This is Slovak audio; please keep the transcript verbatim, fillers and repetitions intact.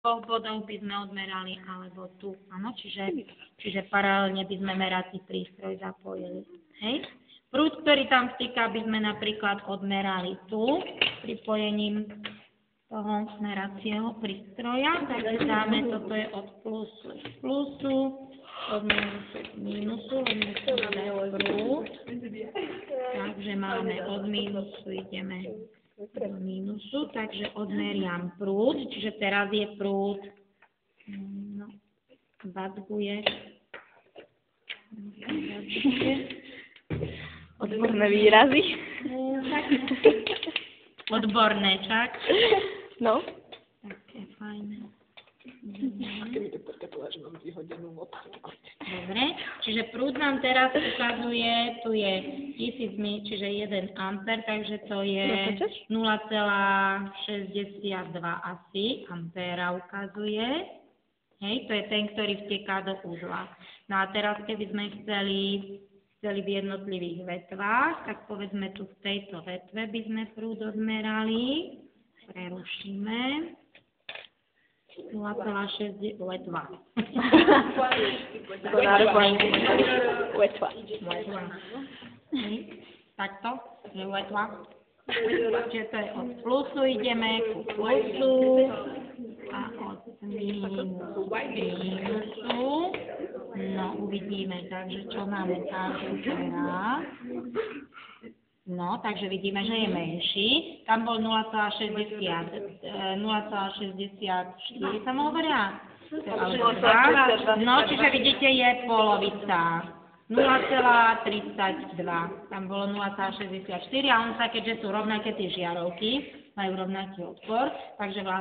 dvoch bodov by sme odmerali, alebo tu, áno, čiže, čiže paralelne by sme merací prístroj zapojili, hej. Prúd, ktorý tam vtýka, by sme napríklad odmerali tu, pripojením toho meracieho prístroja, takže dáme, toto je od plusu k plusu, od minusu k minusu, odmeríme prúd, takže máme od minusu, ideme do minusu, takže odmeriam prúd, čiže teraz je prúd, no, vadzguje, odborné výrazy. Odborné, čak? No. Také fajné. Dobre, čiže prúd nám teraz ukazuje, tu je tisíc mi, čiže jeden ampér, takže to je nula celá šesťdesiatdva asi ampéra ukazuje. Hej, to je ten, ktorý vteká do uzla. No a teraz, keby sme chceli, chceli v jednotlivých vetvách, tak povedzme tu v tejto vetve by sme prúd odmerali. Prerušíme. nula celá šesť letva. Letva. Takto, je letva. Čiže to je od plusu, ideme ku plusu a od mínusu k mínusu. No, uvidíme, takže čo nám ukáže teraz. No, takže vidíme, že je menší. Tam bol nula celá šesťdesiatštyri, tam hovoria. No, čiže vidíte, je polovica. nula celá tridsaťdva. Tam bolo nula celá šesťdesiatštyri a on sa, keďže sú rovnaké tie žiarovky, majú rovnaký odpor, takže vlastne